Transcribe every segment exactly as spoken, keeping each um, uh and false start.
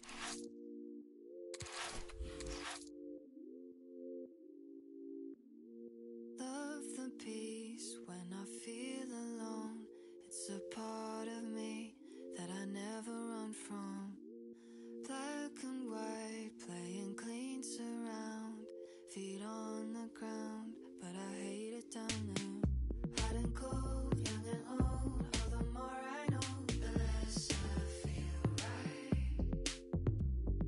Love the peace when I feel alone. It's a part of me that I never run from. Black and white, playing clean surround. Feet on the ground, but I hate it down there. Hot and cold, young and old. All the more I know, the less I feel right.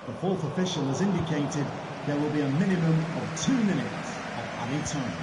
The fourth official has indicated there will be a minimum of two minutes of added time.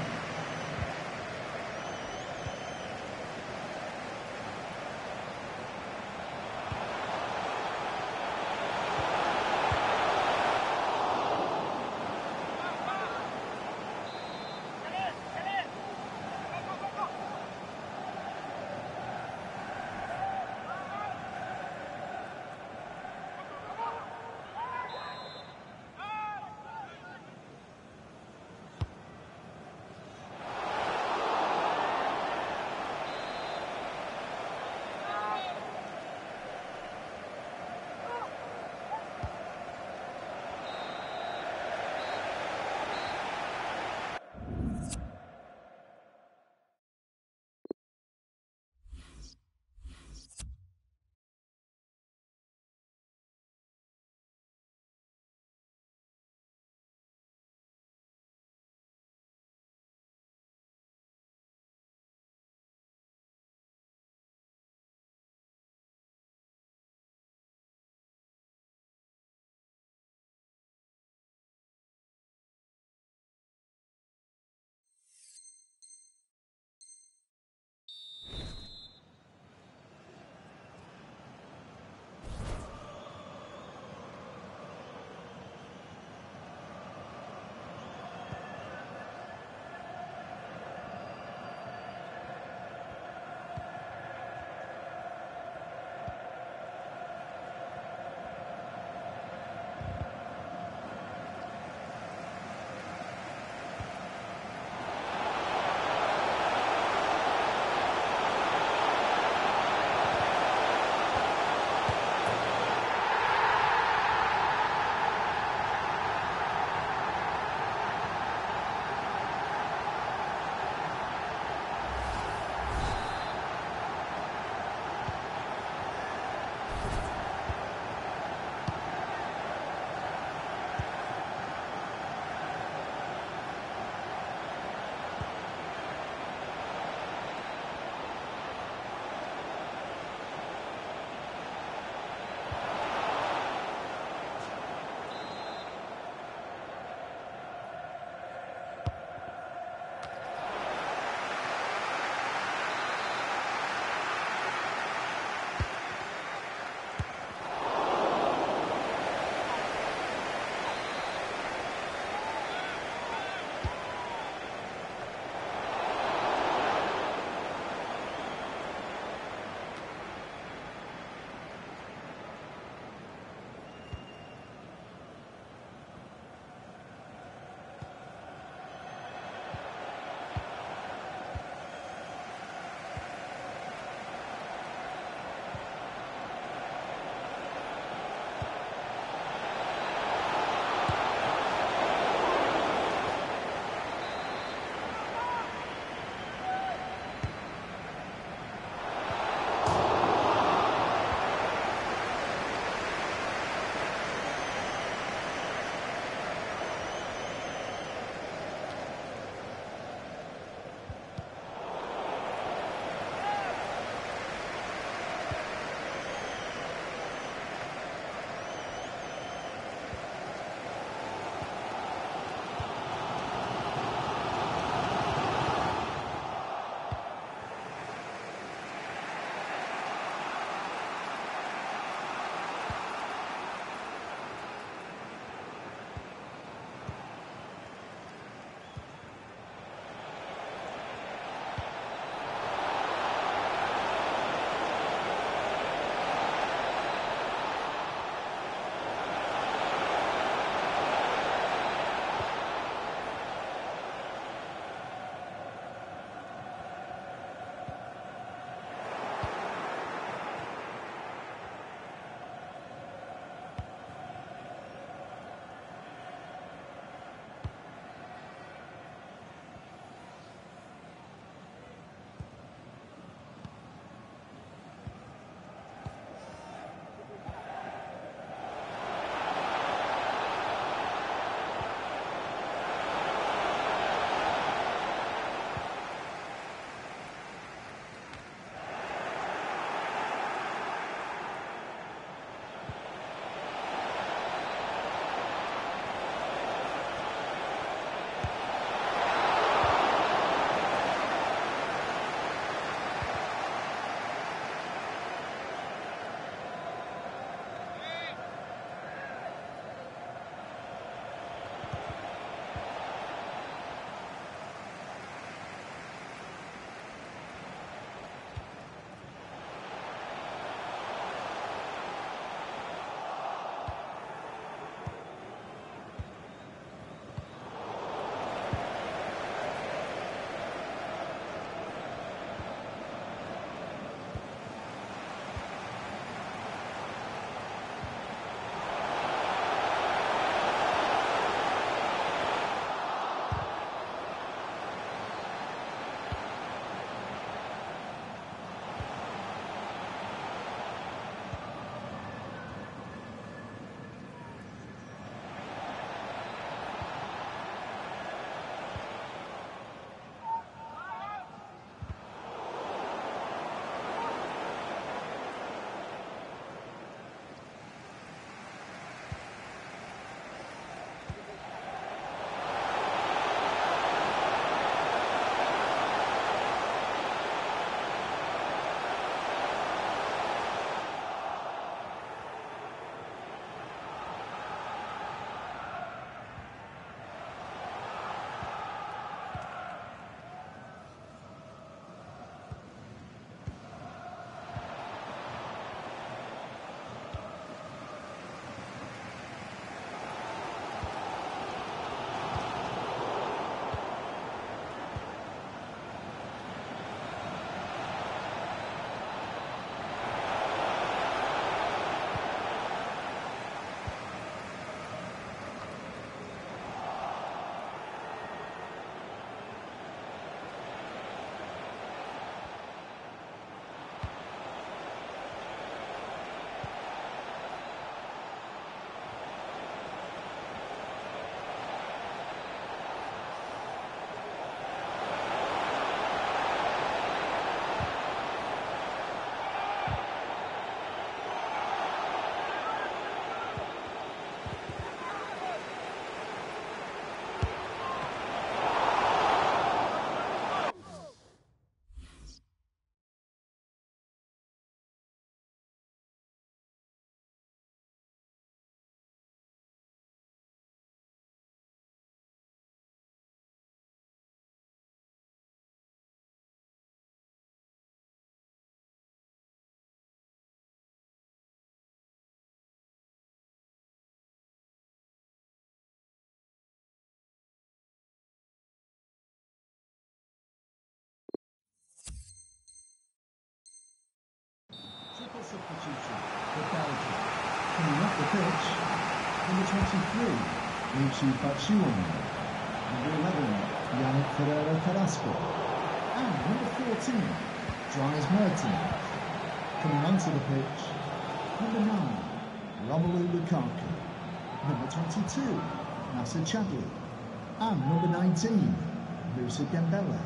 Coming off the pitch, number twenty-three, Michy Batshuayi. Number eleven, Yannick Ferreira Carrasco. And number fourteen, Dries Mertens. Coming onto the pitch, number nine, Romelu Lukaku. Number twenty-two, Nacer Chadli. And number nineteen, Moussa Dembele.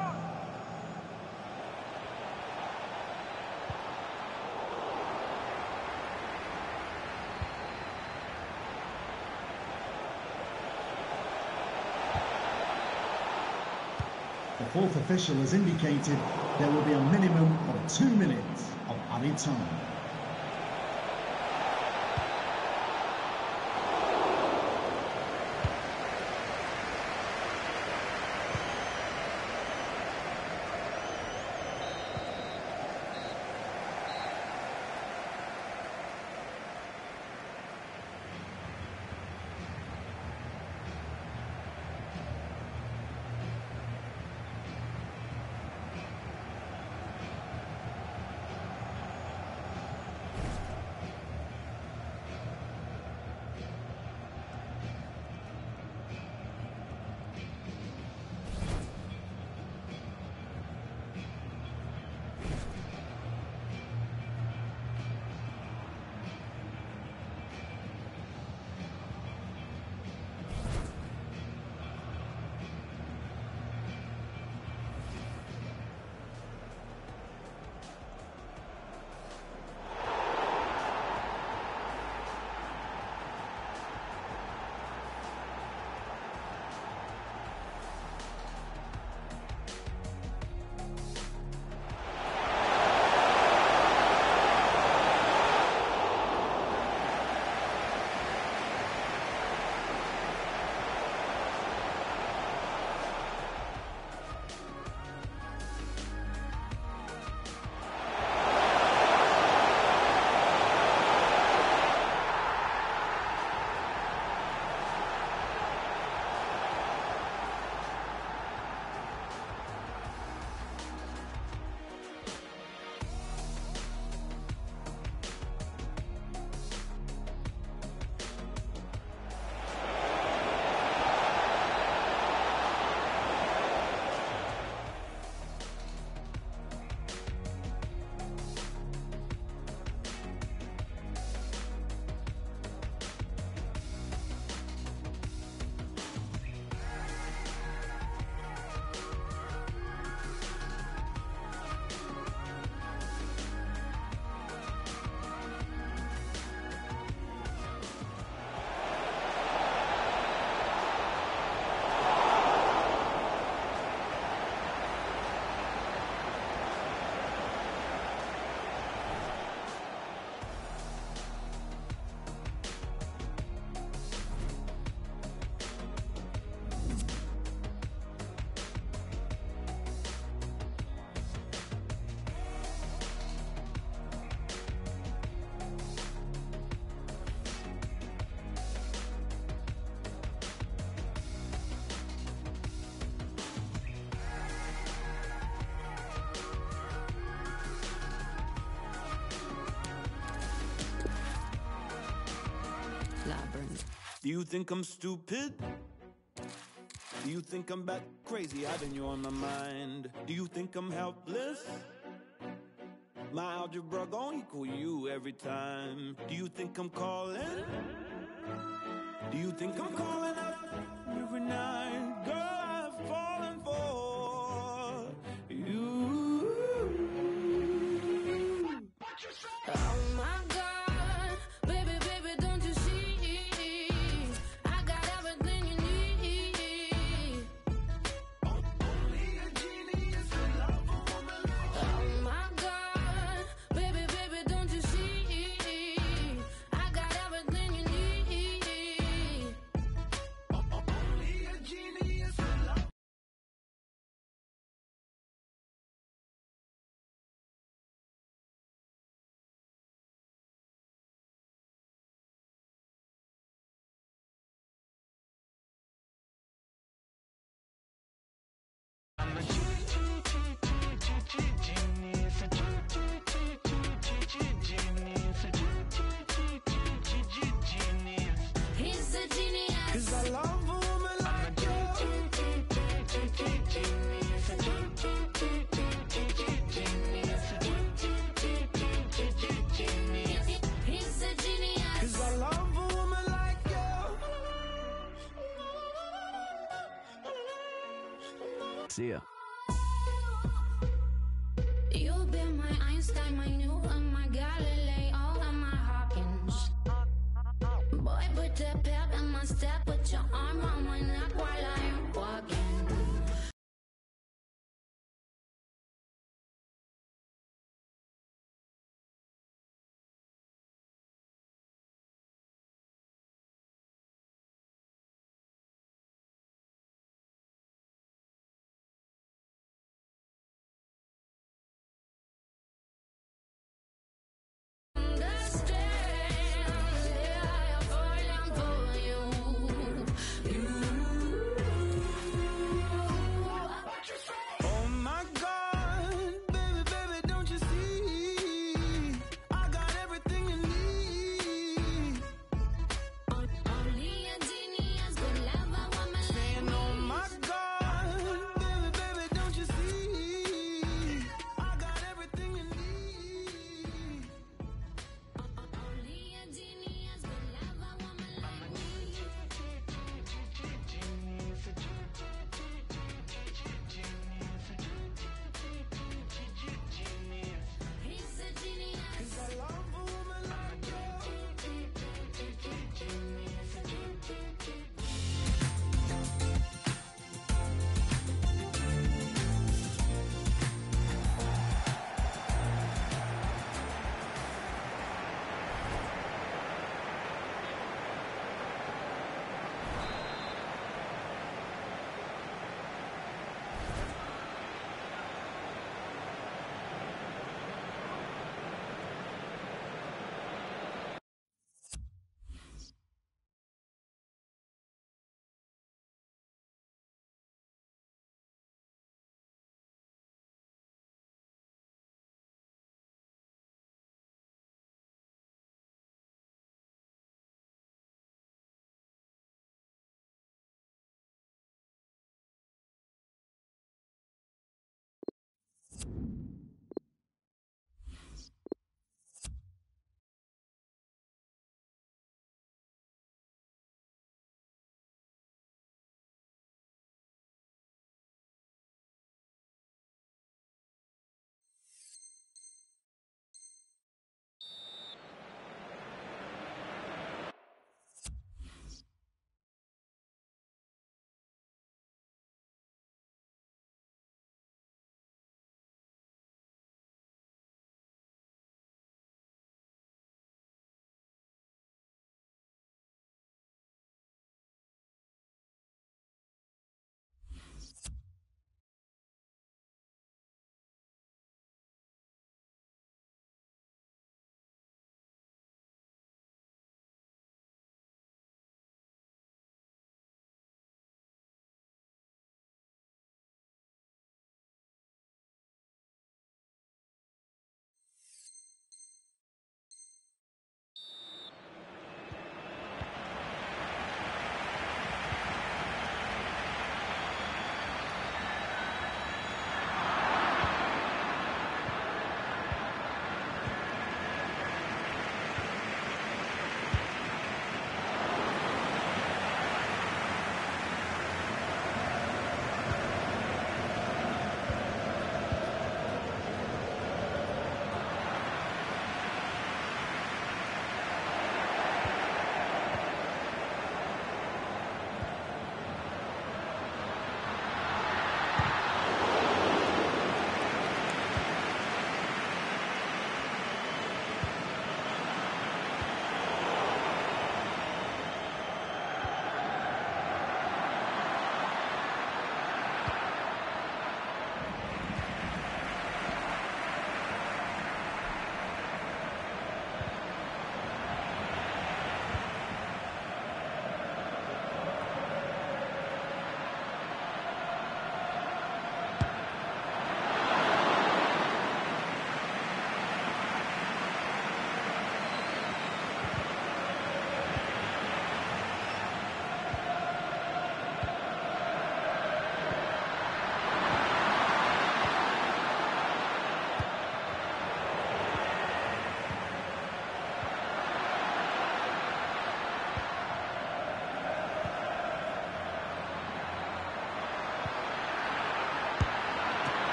The fourth official has indicated there will be a minimum of two minutes of added time. Do you think I'm stupid? Do you think I'm back crazy, having you on my mind? Do you think I'm helpless? My algebra gon' equal you every time. Do you think I'm calling? Do you think I'm calling up every night? Girl, I've fallen for you. Oh my God, baby, baby, don't you see? I got everything you need. Only a genius can love a woman like you. Oh my God, baby, baby, don't you see? I got everything you need. Only a genius. I love a woman like you. He's a genius. 'Cause I love a woman like you. See ya. You've been my Einstein, my Newton, my Galileo, and my Hawkins. Boy, put the pep in my step, put your arm on my neck while I'm walking. Oh my God, baby, baby, don't you see? I got everything you need. Only a genius could love a woman like Saying, me. oh my God, baby, baby, don't you see? I got everything you need. Only a genius could love a woman like me. He's a genius. 'Cause I love a woman like you.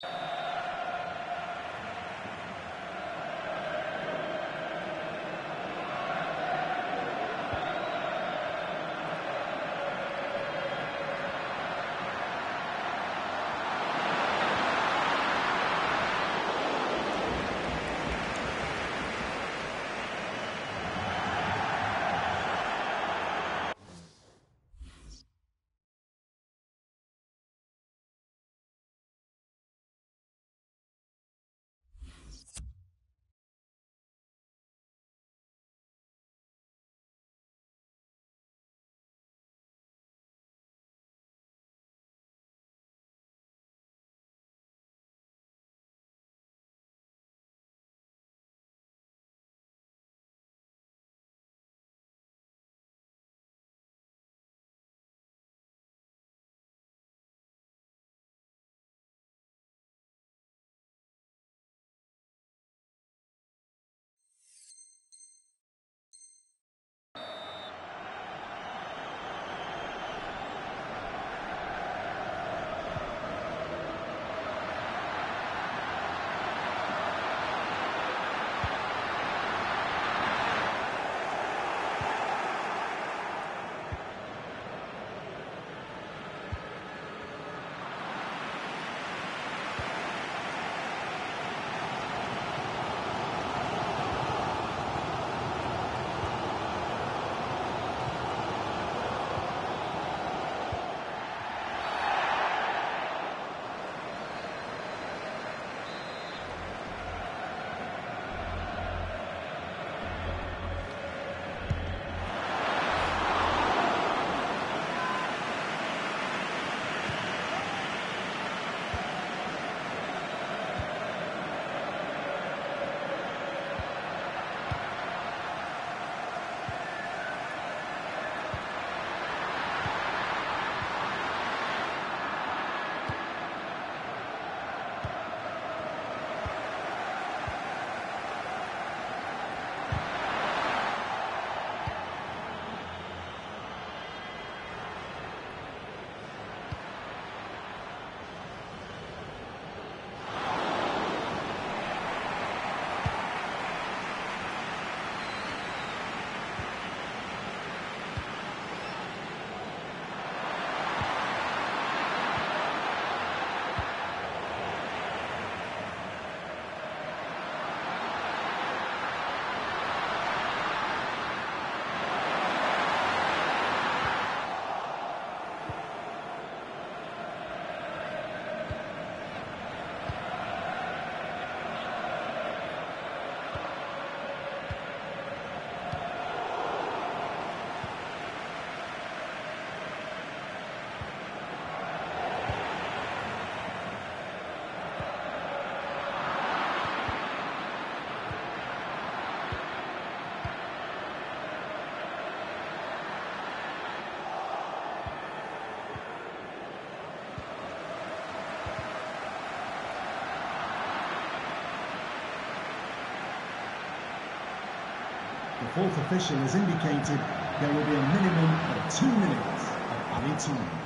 The fourth official has indicated there will be a minimum of two minutes of added time.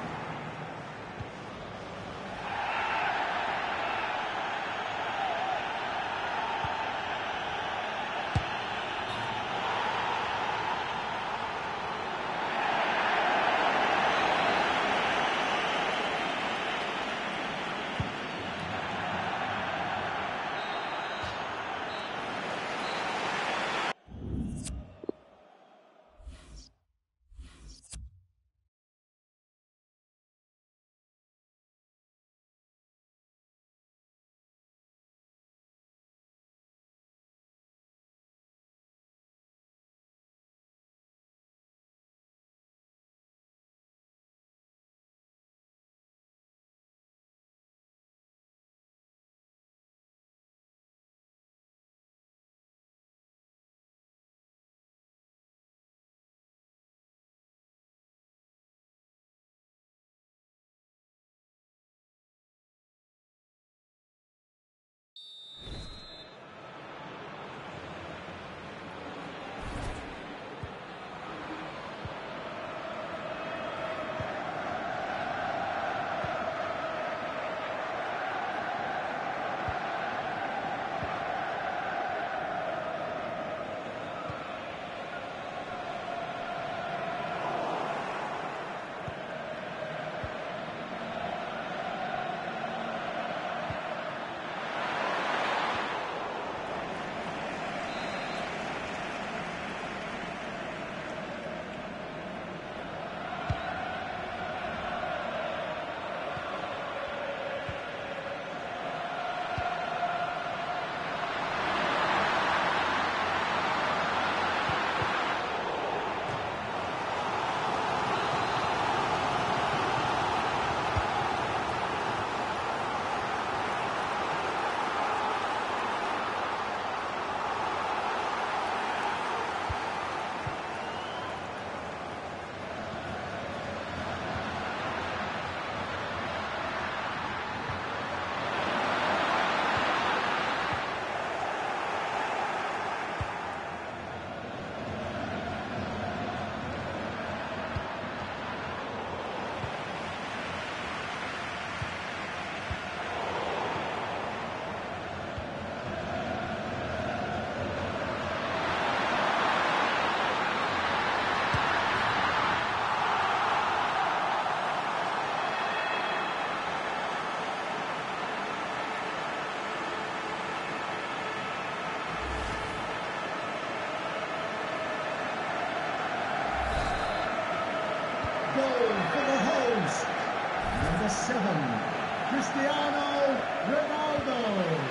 Cristiano Ronaldo.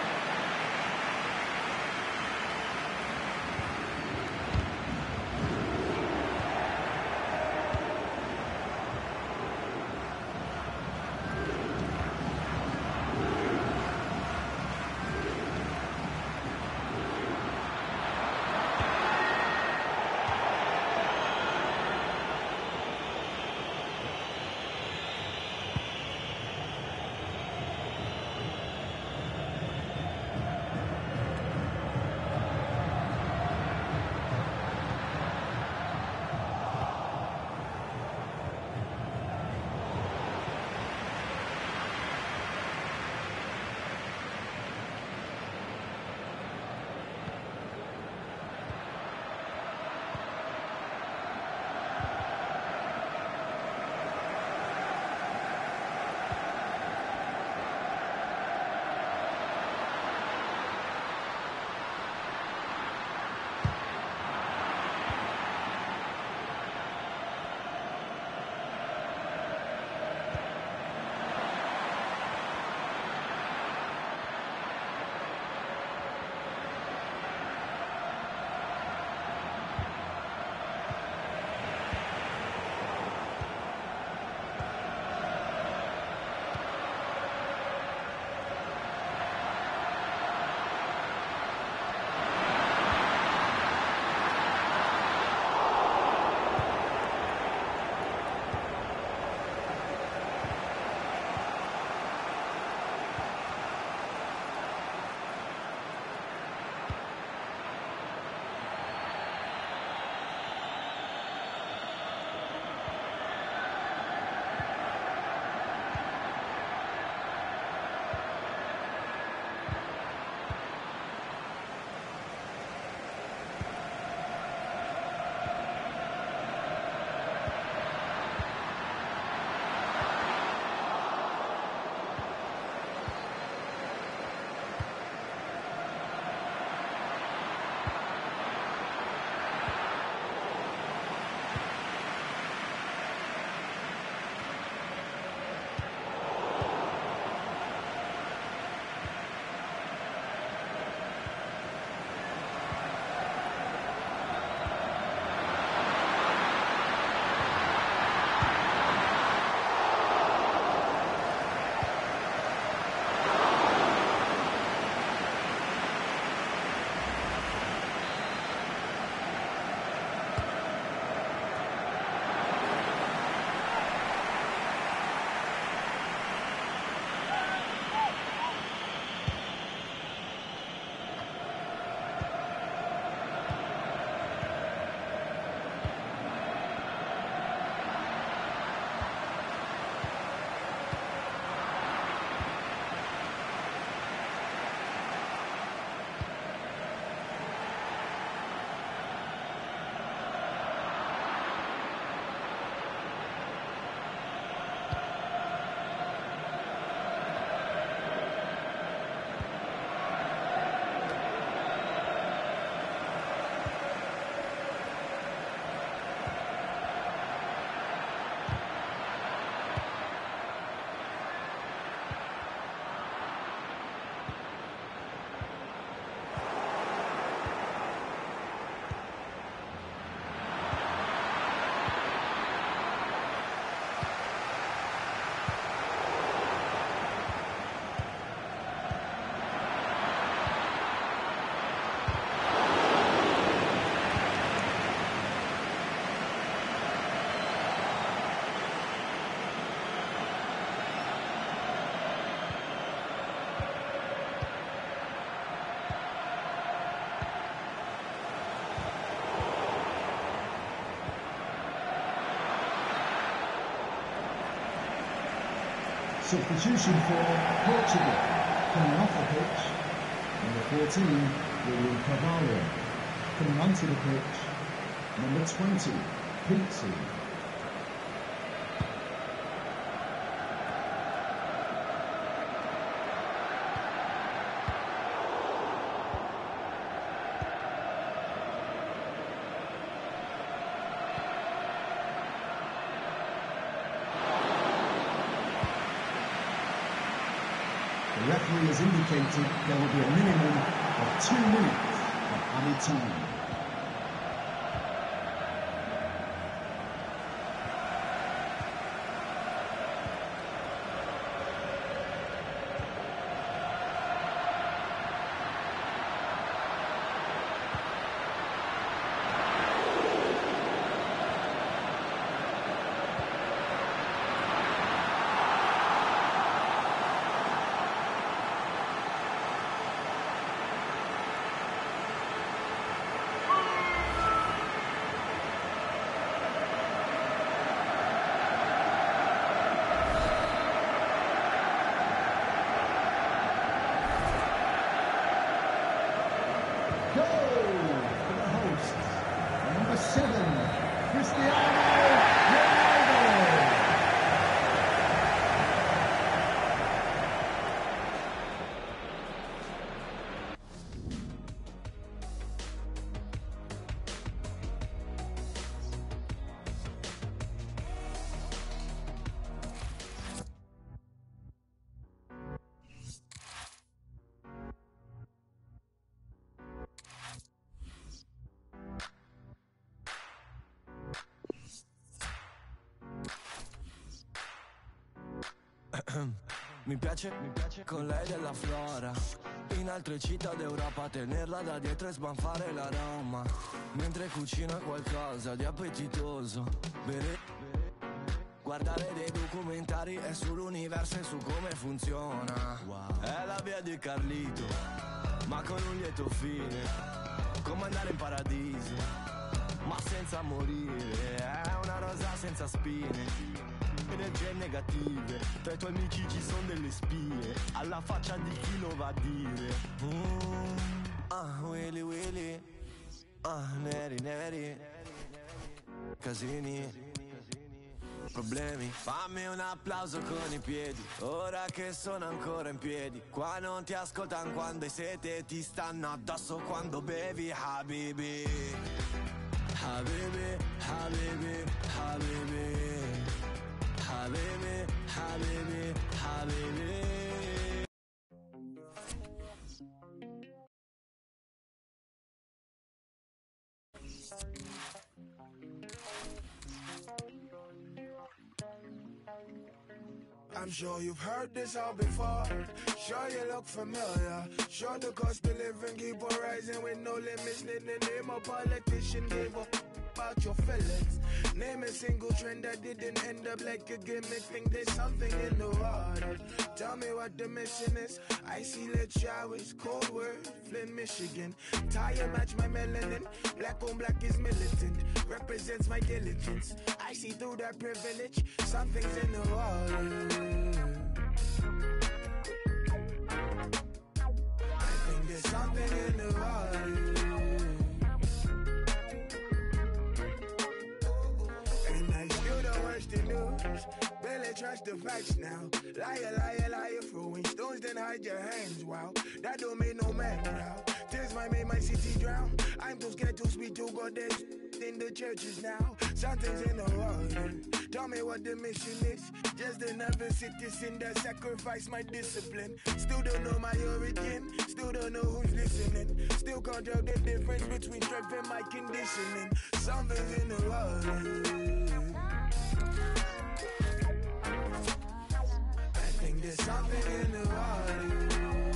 Substitution for Portugal. Coming off the pitch, number fourteen, William Carvalho. Coming onto the pitch, number twenty, Pizzi. The referee has indicated there will be a minimum of two minutes of added time. Mi piace, mi piace con lei della flora. In altre città d'Europa tenerla da dietro e sbanfare l'aroma. Mentre cucina qualcosa di appetitoso. Bere, guardare dei documentari è sull'universo e su come funziona. Wow. È la via di Carlito, ma con un lieto fine. Come andare in paradiso, ma senza morire. È una rosa senza spine. Energie negative, tra i tuoi amici ci sono delle spie, alla faccia di chi lo va a dire. Mm, ah, willy willy, ah, neri neri, casini, problemi. Fammi un applauso con i piedi, ora che sono ancora in piedi. Qua non ti ascoltano quando hai sete, ti stanno addosso quando bevi. Habibi, habibi, habibi, habibi. Habibi, habibi, habibi. I'm sure you've heard this all before. Sure you look familiar. Sure the cost of living keep on rising with no limits. Need the name a politician gave up about your feelings. Name a single trend that didn't end up like a gimmick. Think there's something in the water. Tell me what the mission is. Icy lit showers, cold word, Flint, Michigan. Tire match my melanin. Black on black is militant. Represents my diligence. I see through that privilege. Something's in the water. I think there's something in the water. The news, barely trust the facts now. Liar, liar, liar, throwing stones, then hide your hands. Wow, that don't make no man now. Tears might make my city drown. I'm too scared to speak to God. There's in the churches now. Something's in the water. Tell me what the mission is. Just another citizen that sacrificed my discipline. Still don't know my origin. Still don't know who's listening. Still can't tell the difference between strength and my conditioning. Something's in the water. I think there's something in the water.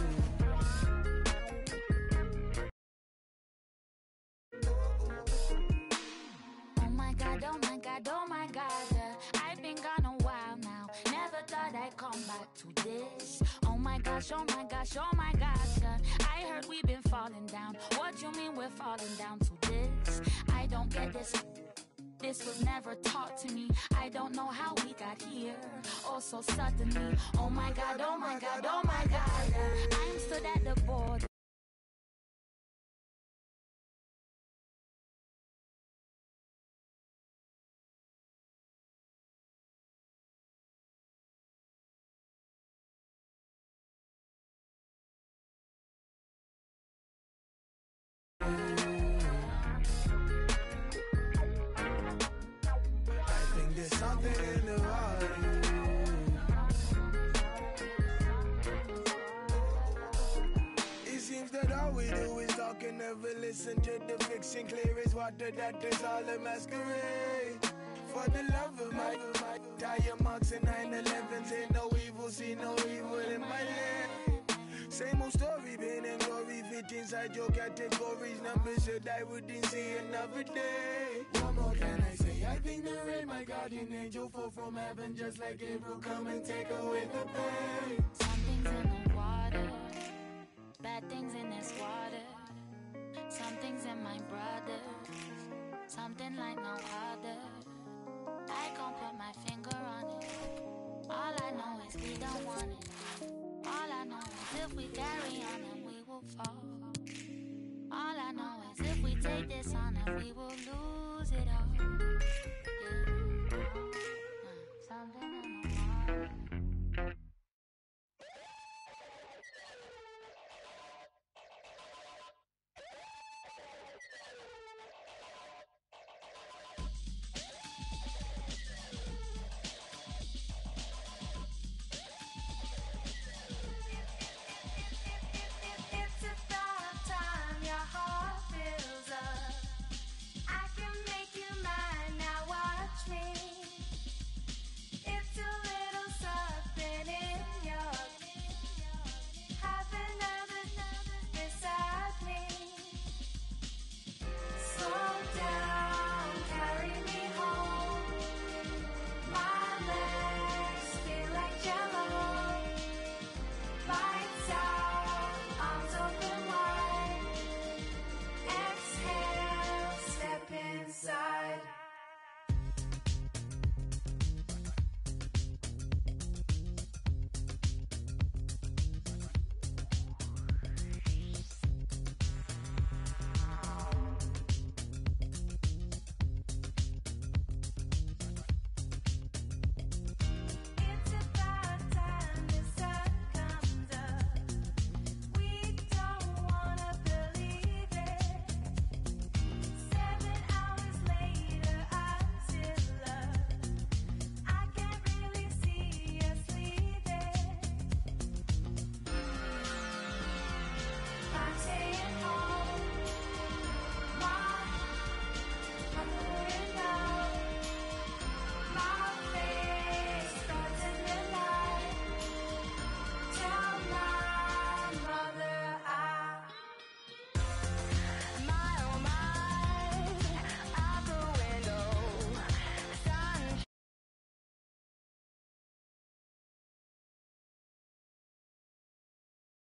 Oh my God, oh my God, oh my God, uh, I've been gone a while now. Never thought I'd come back to this. Oh my gosh, oh my gosh, oh my gosh, uh, I heard we've been falling down. What you mean we're falling down to this? I don't get this. This was never taught to me. I don't know how we got here. Oh, so suddenly. Oh my God, oh my God, oh my God. I'm stood at the border. Something in the water. we do is talk and never listen to the fiction. Clear as water, that is all a masquerade. For the love of my, my tire marks and nine elevens. Ain't no evil, see no evil in my land. Same old story, pain and glory. Fit inside your categories. Numbers should I wouldn't see another day. What more can I say? I think the rain, my guardian angel, fall from heaven just like Gabriel. Come and take away the pain. Something's in the water. Bad things in this water. Something's in my brother. Something like no other. I can't put my finger on it. All I know is we don't want it. All I know is if we carry on then we will fall. All I know is if we take this on then we will lose it all.